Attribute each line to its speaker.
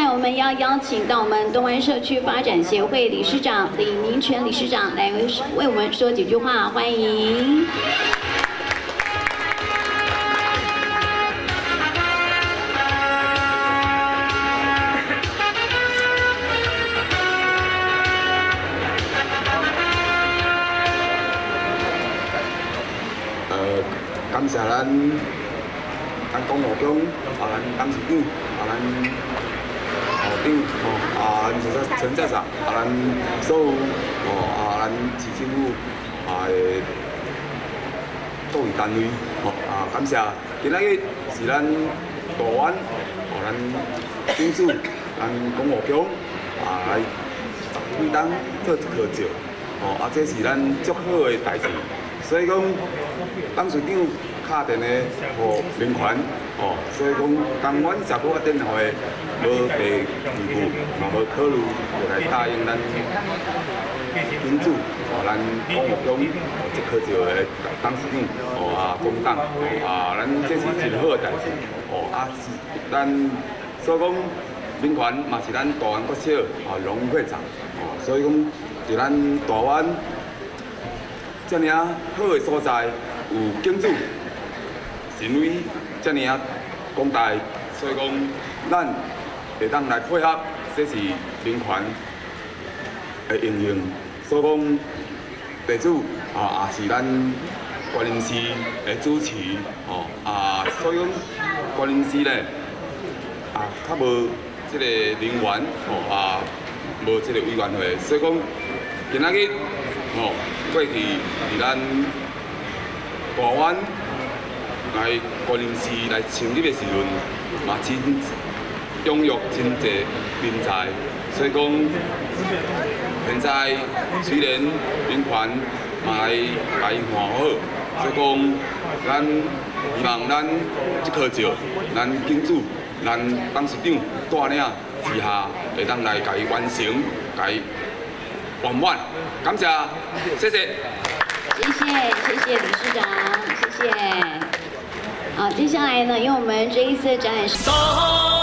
Speaker 1: 来我们要邀请到我们东湾社区发展协会理事长李明全理事长来为我们说几句话，欢迎。
Speaker 2: 感谢咱公务中咱董事长咱校长咱陈在长咱所有咱市政府的各位单位感谢。今仔日是咱大湾咱政府咱公务中来10几档做一颗石这是咱足好的代志。 所以讲，董事长敲电的互民权所以讲，当阮社区发展会无地义务，嘛无考虑就来答应咱民主咱公务中这颗石的董事长公党咱这是真好的代志咱所以讲民权嘛是咱大湾国小荣誉会长所以讲伫咱大湾。 遮尔好的所在，有警署、神威，遮尔广大，所以讲咱会当来配合，这是民权的应用。所以讲地主也是咱关林市的主持所以讲关林市咧较无即个人员无即个委员会，所以讲今仔日过去伫咱大湾来关林市来成立的时阵，嘛真养育真侪人才，所以讲现在虽然民权嘛来换好，所以讲咱希望咱这颗石，咱警主、咱董事长带领之下，会当来甲伊完成，甲伊圆满。 感谢，谢谢。
Speaker 1: 谢谢理事长，谢谢。好，接下来呢，因为我们这一次的展览是。